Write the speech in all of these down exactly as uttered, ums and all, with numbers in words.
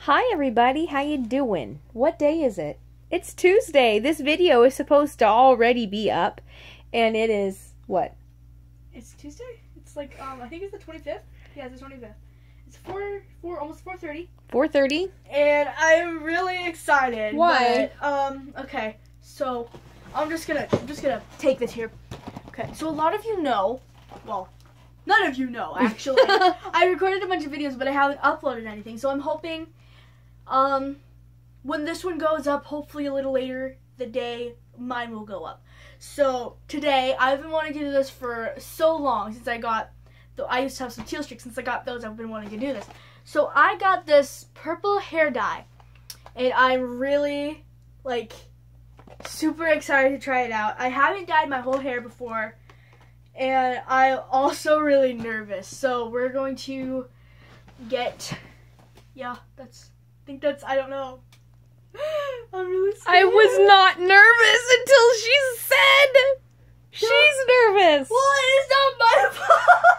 Hi everybody, how you doing? What day is it? It's Tuesday. This video is supposed to already be up, and it is what? It's Tuesday. It's like um, I think it's the twenty-fifth. Yeah, it's the twenty-fifth. It's four, four, almost four thirty. four thirty. And I'm really excited. Why? But, um. Okay. So, I'm just gonna, I'm just gonna take this here. Okay. So a lot of you know, well, none of you know actually. I recorded a bunch of videos, but I haven't uploaded anything. So I'm hoping, um, when this one goes up, hopefully a little later, the day mine will go up. So today, I've been wanting to do this for so long since I got. I used to have some teal streaks. Since I got those, I've been wanting to do this. So I got this purple hair dye, and I'm really, like, super excited to try it out. I haven't dyed my whole hair before, and I'm also really nervous. So we're going to get, yeah, that's, I think that's, I don't know. I'm really scared. I was not nervous until she said she's nervous. Well, it's not my fault.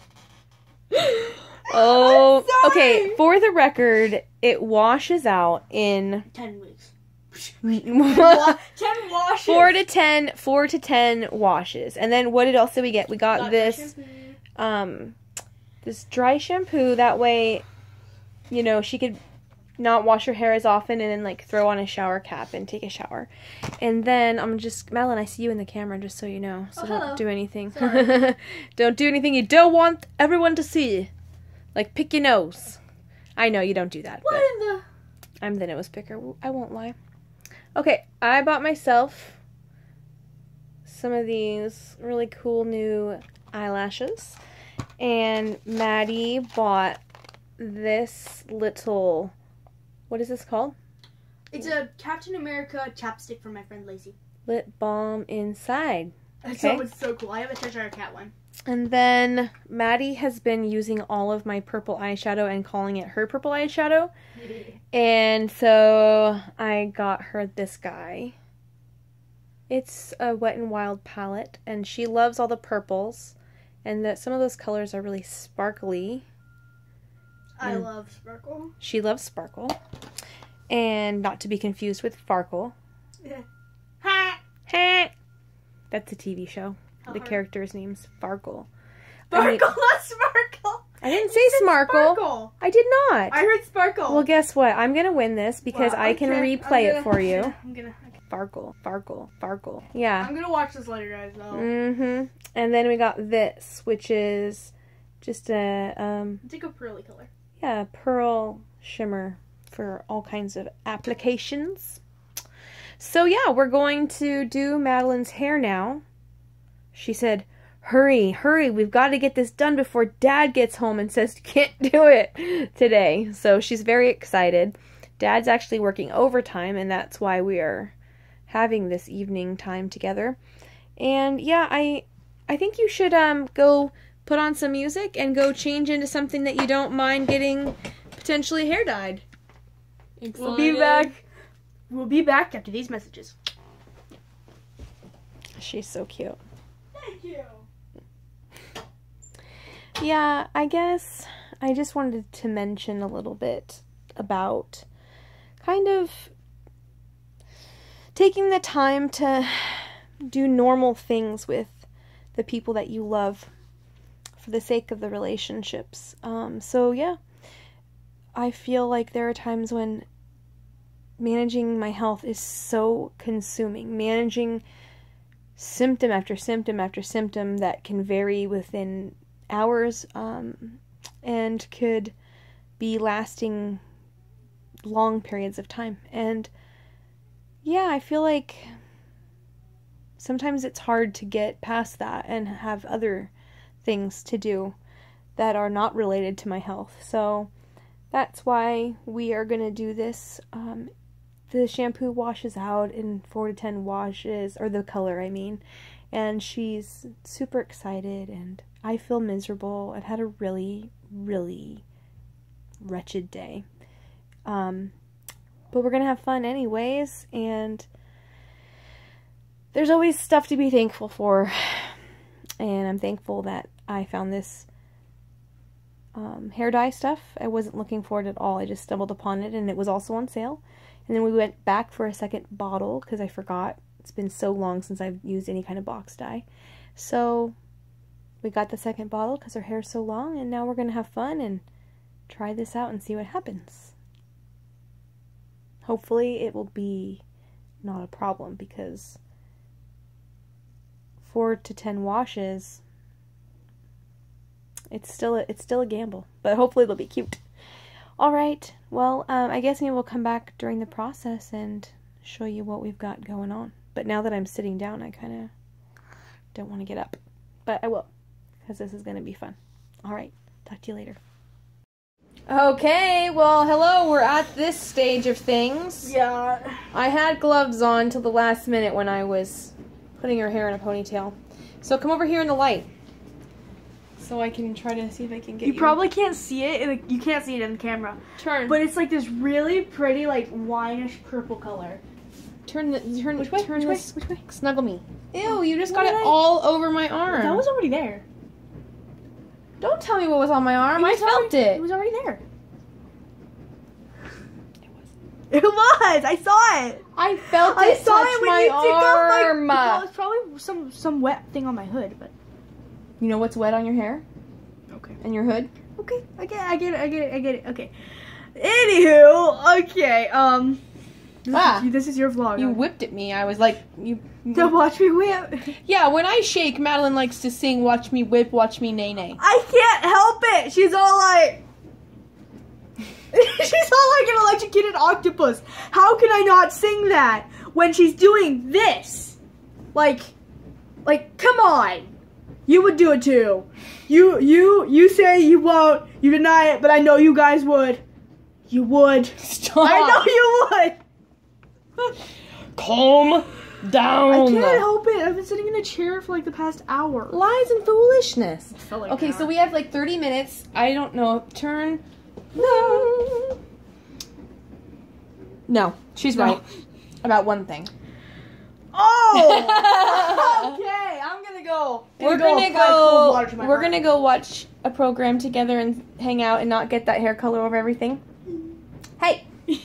Oh, okay. For the record, it washes out in Ten weeks. wa- Ten washes. four to ten, four to ten washes, and then what else did we get? We got, Got this, shampoo. um, this dry shampoo. That way, you know, she could not wash her hair as often, and then like throw on a shower cap and take a shower. And then I'm just, Madeline, I see you in the camera, just so you know. So Oh, don't hello. do anything. Sorry. Don't do anything you don't want everyone to see. Like pick your nose. I know you don't do that. What But in the? I'm the nose picker. I won't lie. Okay, I bought myself some of these really cool new eyelashes. And Maddie bought this little, what is this called? It's a Captain America chapstick from my friend Lacey. Lip balm inside. It's Okay. so, it's so cool. I have a Cheshire Cat one. And then Maddie has been using all of my purple eyeshadow and calling it her purple eyeshadow. And so I got her this guy. It's a Wet n Wild palette, and she loves all the purples, and that some of those colors are really sparkly. I Mm. love sparkle. She loves sparkle, and not to be confused with Farkle. Ha! That's a T V show. Oh, The her- character's name's Farkle. I mean- Sparkle, not sparkle. I didn't You say said Smarkle. Sparkle. I did not. I heard sparkle. Well, guess what? I'm gonna win this because Well, I can okay. replay I'm it gonna- for you. I'm gonna. Okay. Farkle, Farkle, Farkle. Yeah. I'm gonna watch this later, guys. Though. Mm-hmm. And then we got this, which is just a um Take a pearly color. yeah, pearl shimmer for all kinds of applications. So yeah, we're going to do Madeline's hair now. She said, hurry, hurry, we've got to get this done before Dad gets home and says you can't do it today. So she's very excited. Dad's actually working overtime, and that's why we are having this evening time together. And yeah, I I think you should um go put on some music and go change into something that you don't mind getting potentially hair dyed. We'll be back. We'll be back after these messages. She's so cute. Thank you. Yeah, I guess I just wanted to mention a little bit about kind of taking the time to do normal things with the people that you love for the sake of the relationships. Um, so yeah, I feel like there are times when managing my health is so consuming. Managing symptom after symptom after symptom that can vary within hours um, and could be lasting long periods of time. And yeah, I feel like sometimes it's hard to get past that and have other things to do that are not related to my health. So that's why we are going to do this. Um, the shampoo washes out in four to ten washes, or the color, I mean. And she's super excited, and I feel miserable. I've had a really, really wretched day. Um, but we're going to have fun anyways, and there's always stuff to be thankful for. And I'm thankful that I found this um, hair dye stuff. I wasn't looking for it at all. I just stumbled upon it, and it was also on sale. And then we went back for a second bottle because I forgot. It's been so long since I've used any kind of box dye. So we got the second bottle because her hair's so long, and now we're going to have fun and try this out and see what happens. Hopefully it will be not a problem, because four to ten washes, it's still a, it's still a gamble, but hopefully it'll be cute. All right, well, um, I guess maybe we'll come back during the process and show you what we've got going on. But now that I'm sitting down, I kind of don't want to get up, but I will, because this is going to be fun. All right, talk to you later. Okay, well, hello, we're at this stage of things. Yeah. I had gloves on till the last minute when I was putting her hair in a ponytail. So come over here in the light, so I can try to see if I can get you. You probably can't see it. Like, you can't see it in the camera. Turn. But it's like this really pretty, like, wineish purple color. Turn the turn. Which way? Turn Which way? this. Which way? Snuggle me. Ew! You just What got it did I- all over my arm. That was already there. Don't tell me what was on my arm. I was felt already, it. It was already there. It was. I saw it. I felt it I saw touch it when my you took off my. arm. Well, it's probably some some wet thing on my hood, but. You know what's wet on your hair Okay. and your hood? Okay. I get. It, I get it. I get it. I get it. Okay. Anywho, okay. Um. This, Ah. is, this is your vlog. You whipped at me. I was like, you. Don't watch me whip. Yeah, when I shake, Madeline likes to sing, "Watch me whip, watch me nay nay." I can't help it. She's all like. She's all like an electrocuted octopus. How can I not sing that when she's doing this? Like, like, come on. You would do it too. You, you, you say you won't. You deny it, but I know you guys would. You would. Stop. I know you would. Calm down. I can't help it. I've been sitting in a chair for like the past hour. Lies and foolishness. felt like Okay, an so hour. we have like thirty minutes. I don't know. Turn. No. No, she's No. right about one thing. Oh. Okay, I'm gonna go. We're go gonna apply cold water to go. my We're butt. gonna go watch a program together and hang out and not get that hair color over everything. Hey.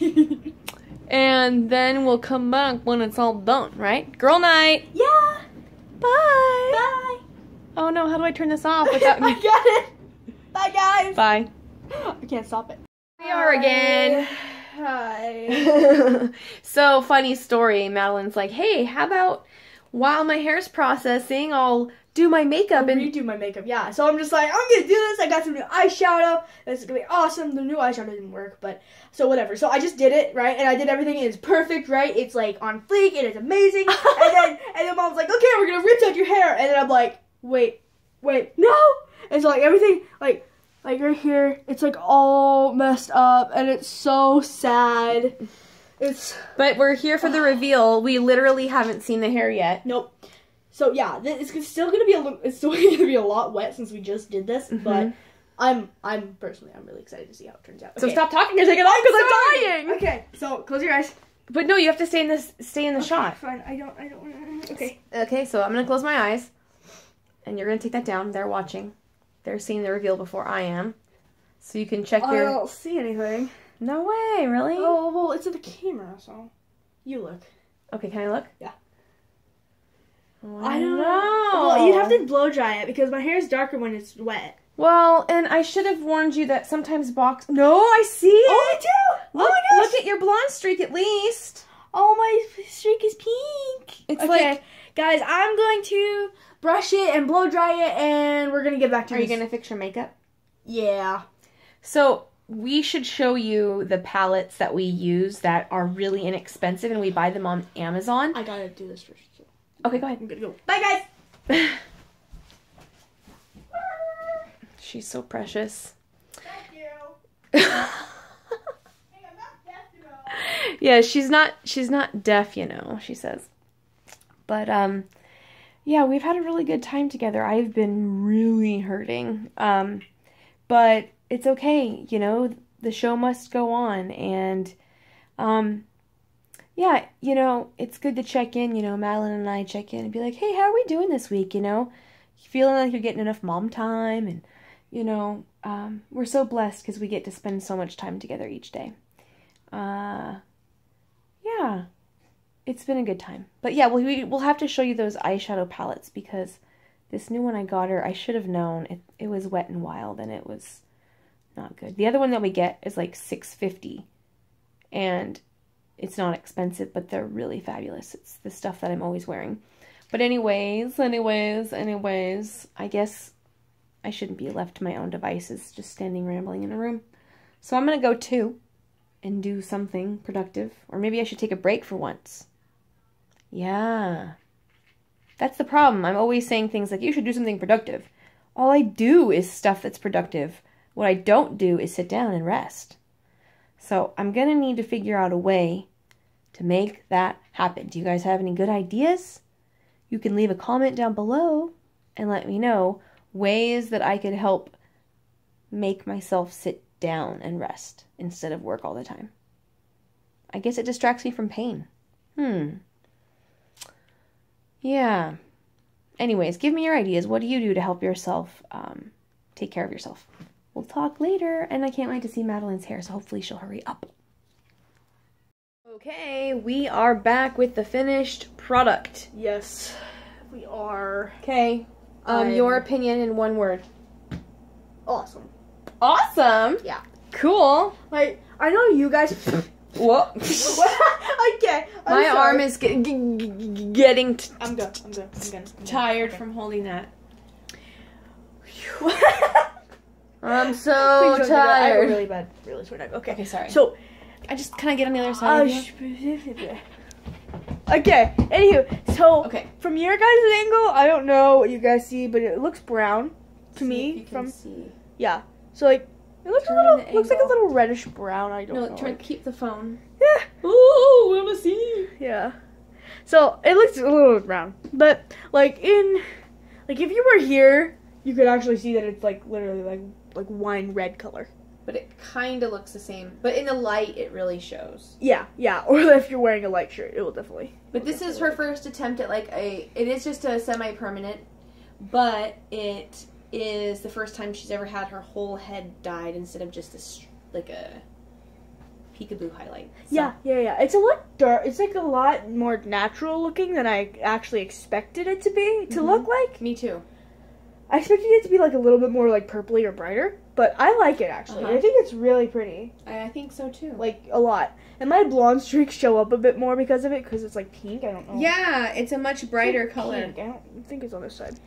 And then we'll come back when it's all done, right? Girl night. Yeah. Bye. Bye. Oh no, how do I turn this off without I got it. Bye, guys. Bye. I can't stop it. We are again. Hi. So, funny story. Madeline's like, hey, how about while my hair's processing, I'll do my makeup and redo my makeup. Yeah. So I'm just like, I'm gonna do this. I got some new eyeshadow. This is gonna be awesome. The new eyeshadow didn't work, but so whatever. So I just did it, right? And I did everything. It is perfect, right? It's like on fleek. It is amazing. and then and then mom's like, okay, we're gonna rinse out your hair. And then I'm like, wait, wait, no. And so like everything, like. Like right here, it's like all messed up, and it's so sad. It's But we're here for the reveal. We literally haven't seen the hair yet. nope. So yeah, th- it's still gonna be a little, it's still gonna be a lot wet since we just did this. Mhm. But I'm I'm personally I'm really excited to see how it turns out. So Okay. stop talking and take it off because I'm dying. Okay, so close your eyes. But no, you have to stay in this stay in the Okay, shot. Fine. I don't. I don't. Okay. Okay, so I'm gonna close my eyes, and you're gonna take that down. They're watching. They're seeing the reveal before I am. So you can check I your... don't see anything. No way, really? Oh well, it's in the camera, so you look. Okay, can I look? Yeah. Oh, I don't know. Well, you'd have to blow dry it because my hair is darker when it's wet. Well, and I should have warned you that sometimes box... No, I see it! Oh, I do! Look, oh my gosh! look at your blonde streak at least. Oh, my streak is pink. It's okay, like... guys, I'm going to brush it and blow dry it, and we're gonna get back to Are this. you gonna fix your makeup? Yeah. So, we should show you the palettes that we use that are really inexpensive, and we buy them on Amazon. I gotta do this first. So Okay, go ahead. I'm gonna go. Bye, guys. She's so precious. Thank you. Yeah, she's not she's not deaf, you know, she says. But um yeah, we've had a really good time together. I've been really hurting. Um but it's okay, you know, the show must go on, and um yeah, you know, it's good to check in, you know, Madeline and I check in and be like, "Hey, how are we doing this week?" you know? Feeling like you're getting enough mom time, and you know, um, we're so blessed because we get to spend so much time together each day. Uh, yeah, it's been a good time. But yeah, we, we'll have to show you those eyeshadow palettes because this new one I got her, I should have known. It, it was Wet n Wild and it was not good. The other one that we get is like six fifty and it's not expensive, but they're really fabulous. It's the stuff that I'm always wearing. But anyways, anyways, anyways, I guess I shouldn't be left to my own devices just standing rambling in a room. So I'm going to go too and do something productive. Or maybe I should take a break for once. Yeah. That's the problem. I'm always saying things like, you should do something productive. All I do is stuff that's productive. What I don't do is sit down and rest. So I'm going to need to figure out a way to make that happen. Do you guys have any good ideas? You can leave a comment down below and let me know ways that I could help make myself sit down and rest instead of work all the time. I guess it distracts me from pain. Hmm. Yeah. Anyways, give me your ideas. What do you do to help yourself um, take care of yourself? We'll talk later, and I can't wait to see Madeline's hair, so hopefully she'll hurry up. Okay, we are back with the finished product. Yes, we are. Okay, um, I'm- your opinion in one word. Awesome. Awesome. Yeah. Cool. Like, I know you guys. Whoa. Okay. I'm My sorry. arm is get, g- g- getting t- I'm good. I'm good. I'm good. I'm good. tired Okay. from holding that. Please I'm so don't do that. I have a tired. really bad, really sore neck. Okay. Okay, sorry. So, I just kind of get on the other uh, side. of you? sh- okay. Anywho, so Okay. from your guys' angle, I don't know what you guys see, but it looks brown to See if me. you can From see. yeah. So like, it looks Turn a little, the looks like a angle. little reddish brown. I don't No, know. try like- keep the phone. Yeah. Ooh, we wanna see. Yeah. So it looks a little brown, but like in, like if you were here, you could actually see that it's like literally like like wine red color. But it kind of looks the same. But in the light, it really shows. Yeah, yeah. Or if you're wearing a light shirt, it will definitely. But this is her first attempt at like a. It is just a semi-permanent, but it is the first time she's ever had her whole head dyed instead of just a str- like a peekaboo highlight. So, Yeah, yeah, yeah. It's a lot dark. It's like a lot more natural looking than I actually expected it to be to Mhm. look like. Me too. I expected it to be like a little bit more like purpley or brighter, but I like it actually. Uh-huh. I think it's really pretty, I, I think so too. like a lot. And my blonde streaks show up a bit more because of it, because it's like pink. I don't know. Yeah, it's a much brighter It's like color. pink. I don't think it's on this side.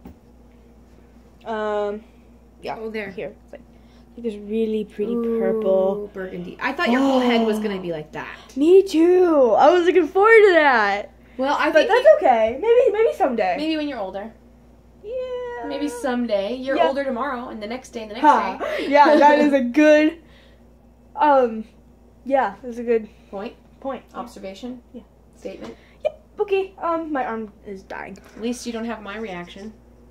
Um, yeah. Oh, there. Here, it's like, like this really pretty Ooh, purple. burgundy. I thought your whole head was gonna be like that. Me too. I was looking forward to that. Well, I But think that's okay. Maybe maybe someday. maybe when you're older. Yeah. Maybe someday. You're Yeah. older tomorrow, and the next day, and the next Ha. day. Yeah, that is a good. Um, yeah, that's a good Point. point. Observation. Yeah. Statement. Yep. Okay. Um, my arm is dying. At least you don't have my reaction.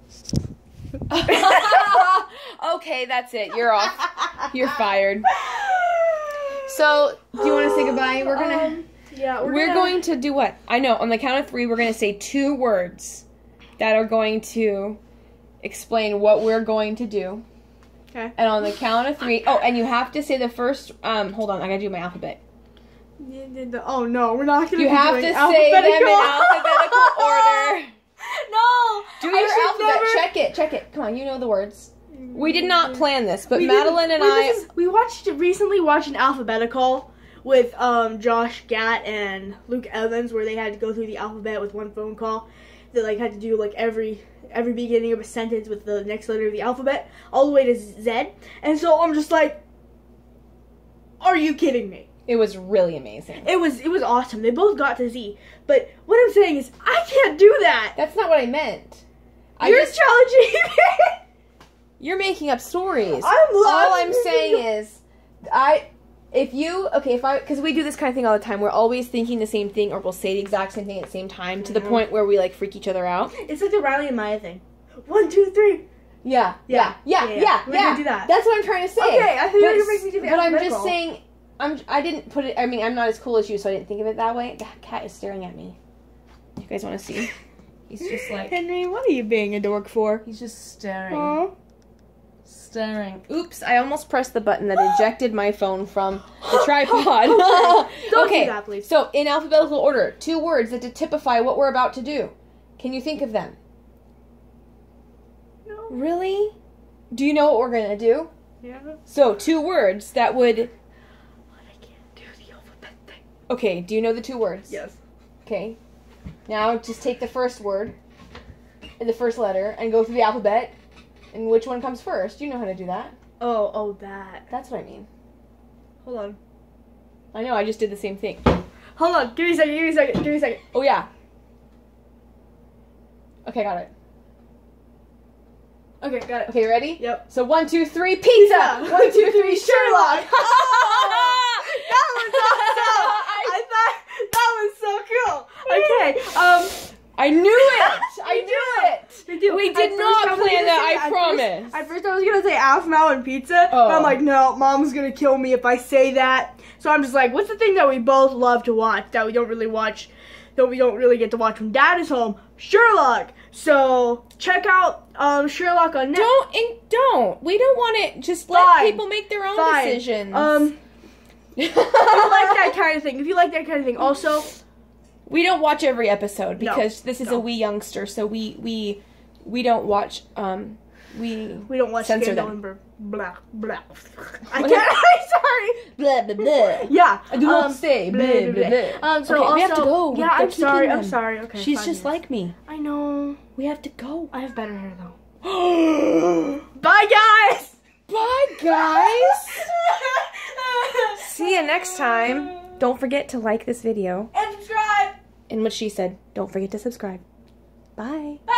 Okay, that's it. You're off. You're fired. So, do you want to say goodbye? We're gonna. Um, yeah, we're, We're gonna, going to do what? I know. On the count of three, we're going to say two words that are going to explain what we're going to do. Okay. And on the count of three, oh, and you have to say the first. Um, hold on, I gotta do my alphabet. Oh no, we're not gonna. You be have doing to say them in alphabetical. alphabetical order. No. Do I your should alphabet. never- Check it. Check it. Come on, you know the words. We did not plan this, but We didn't- Madeline and wait, I. this is- we watched recently watched an alphabetical with um Josh Gatt and Luke Evans, where they had to go through the alphabet with one phone call. They like had to do like every every beginning of a sentence with the next letter of the alphabet, all the way to Z. And so I'm just like, are you kidding me? It was really amazing. It was it was awesome. They both got to Z. But what I'm saying is, I can't do that. That's not what I meant. I You're just, challenging me. you're making up stories. I'm All I'm saying is, I, if you, okay, if I, because we do this kind of thing all the time. We're always thinking the same thing, or we'll say the exact same thing at the same time, to the Mhm. point where we like freak each other out. It's like the Riley and Maya thing. One, two, three. Yeah, yeah, Yeah, yeah, yeah, yeah. yeah. We're yeah. gonna do that. That's what I'm trying to say. Okay, I think but, you're making me do the But I'm alphabetical. just saying, I'm. I didn't put it. I mean, I'm not as cool as you, so I didn't think of it that way. The cat is staring at me. You guys want to see? He's just like. Henry, what are you being a dork for? He's just staring. Aw. Staring. Oops, I almost pressed the button that ejected my phone from the tripod. Don't Okay, do that, please. so in alphabetical order, two words that to typify what we're about to do. Can you think of them? No. Really? Do you know what we're going to do? Yeah. So, two words that would... I can't do the alphabet thing. Okay, do you know the two words? Yes. Okay. Now, just take the first word, and the first letter, and go through the alphabet, and which one comes first? You know how to do that. Oh, oh, that. That's what I mean. Hold on. I know, I just did the same thing. Hold on. Give me a second. Give me a second. Give me a second. Oh, yeah. Okay, got it. Okay, got it. Okay, ready? Yep. So, one, two, three, pizza! Pizza. One, two, three, Sherlock! That was awesome! I thought that was so cool. Okay, um, I knew it! I knew it! we, do. We At did first not I was plan gonna that, say- I at promise. First, at first I was gonna say Alf Mountain Pizza, Oh. but I'm like, no, Mom's gonna kill me if I say that. So I'm just like, what's the thing that we both love to watch that we don't really watch, that we don't really get to watch when Dad is home? Sherlock. So check out um, Sherlock on Netflix. Don't, and don't. We don't want it. Just let Fine. people make their own Fine. decisions. Um, if you like that kind of thing, if you like that kind of thing, also. We don't watch every episode No, because this is no. a wee youngster, so we we we don't watch. Um, we We don't watch censor Scandal them. and Br- blah blah. I can't. I'm sorry. Blah blah blah. Yeah. I do not um, say blah blah blah. Um. So Okay, also, we have to go. yeah. They're I'm sorry. keeping I'm them. sorry. Okay. She's fine, just yes. like me. I know. We have to go. I have better hair though. Bye, guys. Bye, guys. See you next time. Don't forget to like this video. And subscribe. And what she said, don't forget to subscribe. Bye. Bye.